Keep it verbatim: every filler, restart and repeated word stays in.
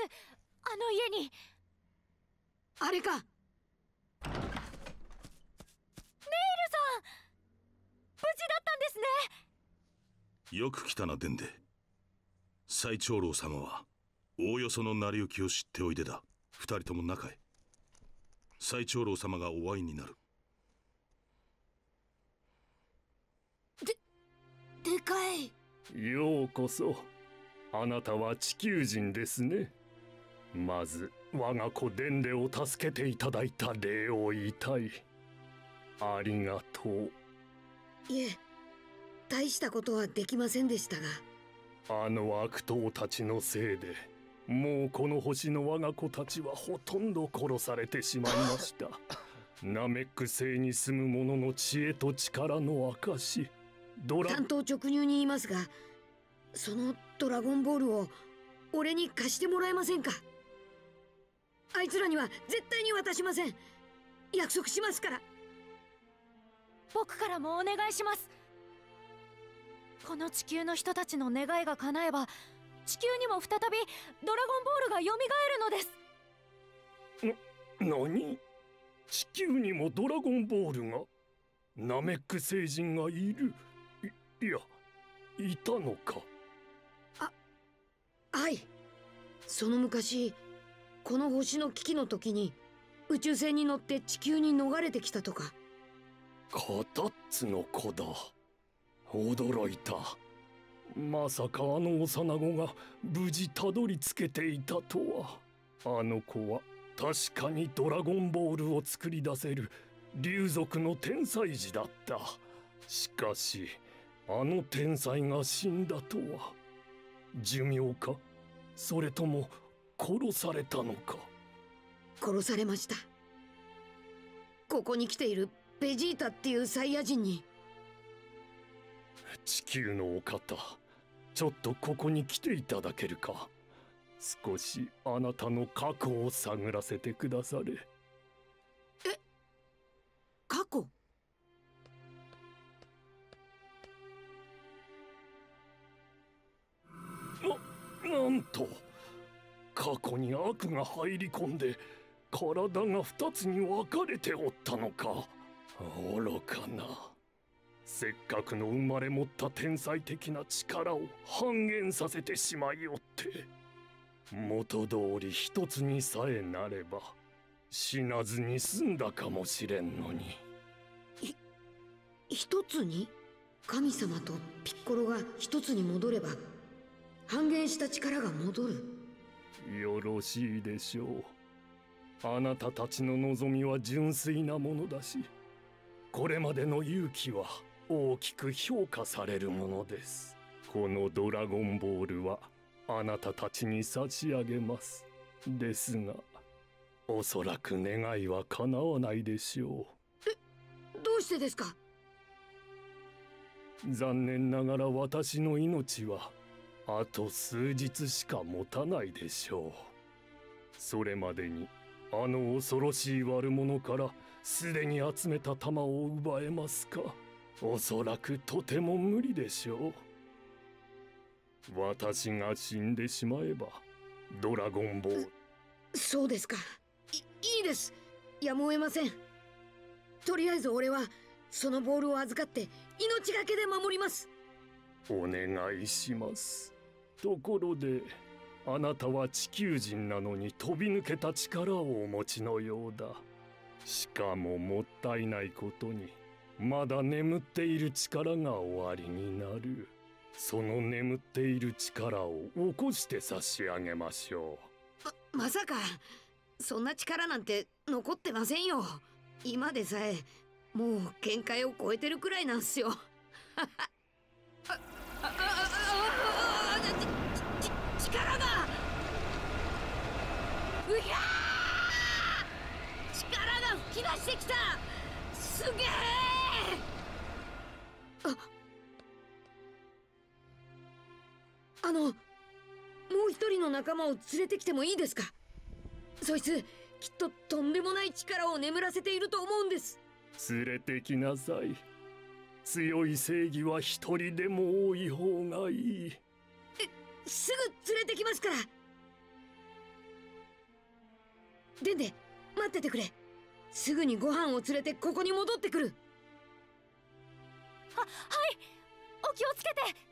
あの家に。 あれか。ネイルさん、無事だったんですね。 よく来たな、デンデ。最長老様はおおよその成り行きを知っておいでだ。二人とも中へ。最長老様がお会いになる。 で、でかい。 ようこそ。あなたは地球人ですね。まず我が子デンデを助けていただいた礼を言いたい。ありがとう。 いえ、大したことはできませんでしたが。 あの悪党たちのせいでもうこの星の我が子たちはほとんど殺されてしまいました。ナメック星に住む者の知恵と力の証。ドラ単刀直入に言いますが、そのドラゴンボールを俺に貸してもらえませんか。あいつらには絶対に渡しません。約束しますから。 僕からもお願いします。この地球の人たちの願いが叶えば、地球にも再びドラゴンボールが蘇るのです。 な、何？地球にもドラゴンボールが？ナメック星人がいる？い、いや、いたのか。 あ、はい。その昔、この星の危機の時に宇宙船に乗って地球に逃れてきたとか。 カタッツの子だ。驚いた。まさかあの幼子が無事たどり着けていたとは。あの子は確かにドラゴンボールを作り出せる竜族の天才児だった。しかしあの天才が死んだとは。寿命か、それとも殺されたのか。 殺されました。ここに来ているベジータっていうサイヤ人に。 地球のお方、ちょっとここに来ていただけるか。少しあなたの過去を探らせてくだされ。 え、過去？ な、なんと過去に悪が入り込んで体が二つに分かれておったのか。愚かな。せっかくの生まれ持った天才的な力を半減させてしまいおって。元通り一つにさえなれば死なずに済んだかもしれんのに。 ひ一つに？神様とピッコロが一つに戻れば半減した力が戻る。 よろしいでしょう。あなたたちの望みは純粋なものだし、これまでの勇気は大きく評価されるものです。このドラゴンボールはあなたたちに差し上げます。ですがおそらく願いは叶わないでしょう。え、どうしてですか？ 残念ながら私の命はあと数日しか持たないでしょう。それまでにあの恐ろしい悪者からすでに集めた玉を奪えますか？おそらくとても無理でしょう。私が死んでしまえばドラゴンボール。 そうですか。い、いいです。やむを得ません。とりあえず俺はそのボールを預かって命がけで守ります。 お願いします。ところであなたは地球人なのに飛び抜けた力をお持ちのようだ。しかももったいないことにまだ眠っている力がおありになる。その眠っている力を起こして差し上げましょう。ま、まさかそんな力なんて残ってませんよ。今でさえもう限界を超えてるくらいなんすよ。ああああ力がうひゃー、力が吹き出してきた。すげえ。ああの、もう一人の仲間を連れてきてもいいですか？そいつきっととんでもない力を眠らせていると思うんです。 連れてきなさい。強い正義は一人でも多い方がいい。 え、すぐ連れてきますから。 デンデ、待っててくれ。すぐにご飯を連れてここに戻ってくる。 は、はい、お気をつけて。